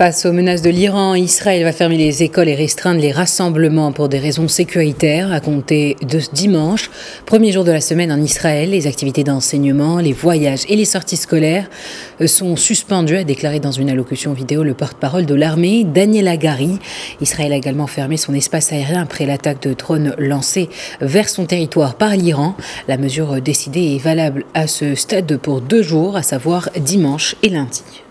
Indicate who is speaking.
Speaker 1: Face aux menaces de l'Iran, Israël va fermer les écoles et restreindre les rassemblements pour des raisons sécuritaires à compter de dimanche. Premier jour de la semaine en Israël, les activités d'enseignement, les voyages et les sorties scolaires sont suspendues, a déclaré dans une allocution vidéo le porte-parole de l'armée, Daniel Hagari. Israël a également fermé son espace aérien après l'attaque de drones lancée vers son territoire par l'Iran. La mesure décidée est valable à ce stade pour 2 jours, à savoir dimanche et lundi.